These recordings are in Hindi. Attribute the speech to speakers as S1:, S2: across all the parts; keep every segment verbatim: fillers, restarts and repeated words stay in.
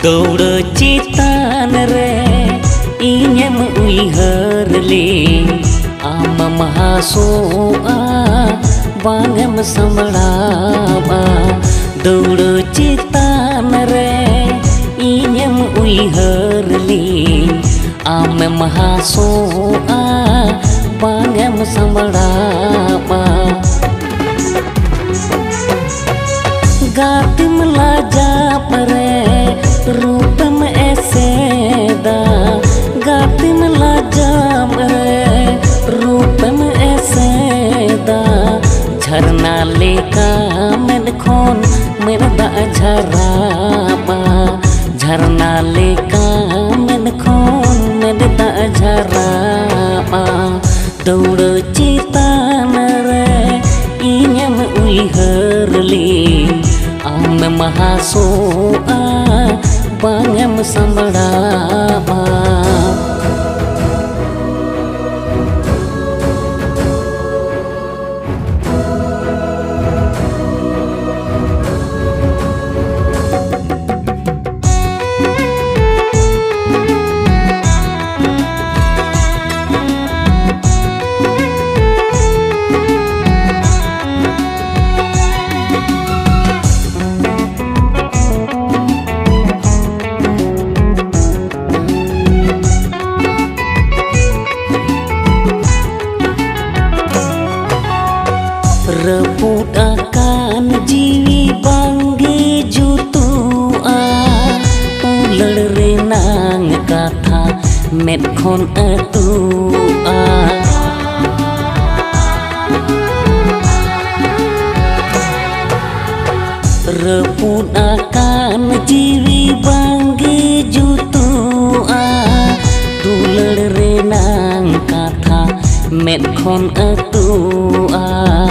S1: दौड़ चितान रे इñem उइहर ले आम महासोआ बांगम समड़ाबा दौड़ चितान रे इñem उइहर ले आम महासोआ बांगम समड़ाबा गातिम लाजा परे रूपम ऐसे दा गातिम लाजा परे रूपम ऐसे दा झरना लेका मन खोन मन दा झराबा झरना लेका मन खोन मन दा झराबा दौड़ चितान रे इñem उइहर ले आम महासोआ बांगम समड़ाबा रपूट आकान जीवी बांगे जुतुआ उलड़ रे नांग काथा मेद खोन अतुआ रपूट आकान जीवी बांगे जुतुआ उलड़ रे नांग काथा मेद खोन अतुआ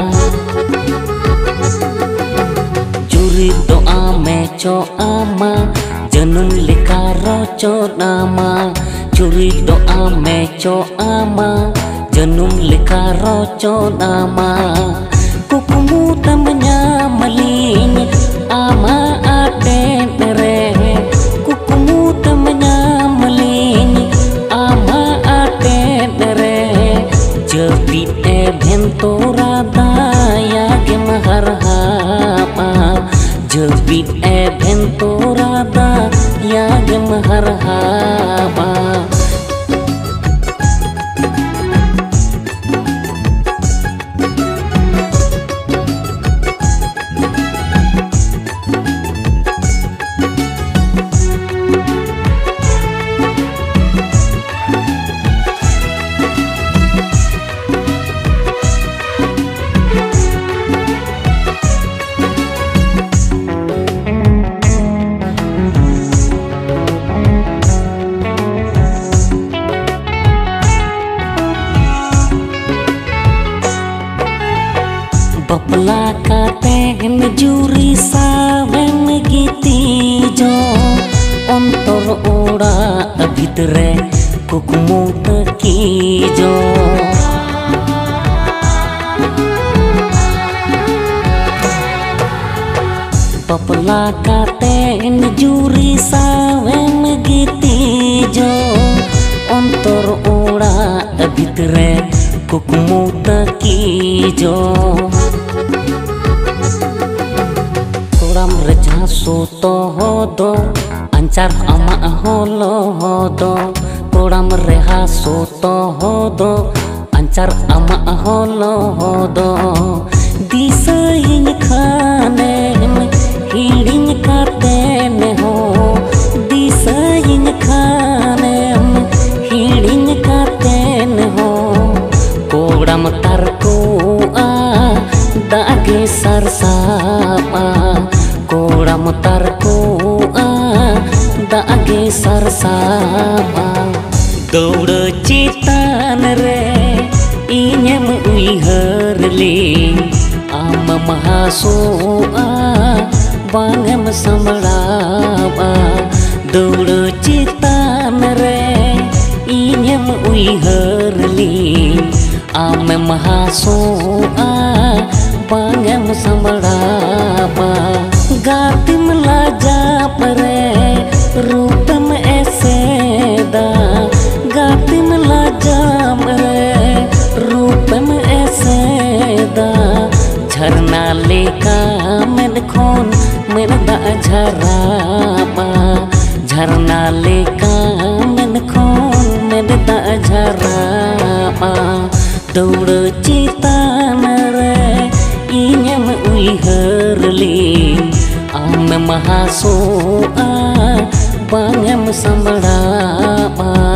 S1: दोआ में चो आमा जनुम लिखा रोचो नामा चुरी दोआ में चो आमा जनुम लिखा रोचो नामा कुकुमु तमnya मलिन आमा आten रे कुकुमु तमnya मलिन आमा आten रे जबी ए भेंतोरा दाया के महरहापा जबी ए भेंतोरा दा या के महरहापा बपला कातेन जुरी सावन गीती जो अंतर ओड़ा भितरे कुकुमु तकी जो बपला कातेन जुरी सावन गीती जो अंतर ओड़ा भितरे कुकुमु तकी जो रजा सोतो हो दो अंचार अमा होलो हो दो तोड़म रेहा सोतो हो दो अंचार अमा होलो हो दो दिसइन खाने हिड़िन काते ने हो दिसइन खाने हिड़िन काते ने हो कोड़म तरको आ दागे सरसापा कोड़म तरकोआ दागे सरसापा दौड़ चितान रे इñem उइहर ले आम महासोआ बांगम समड़ाबा दौड़ चितान रे इñem उइहर ले आम महासोआ बांगम समड़ाबा गातिम लाजा परे दौड़ चितान रे इनेम उइहरली आम महासोआ बांगेम संबड़ाबा।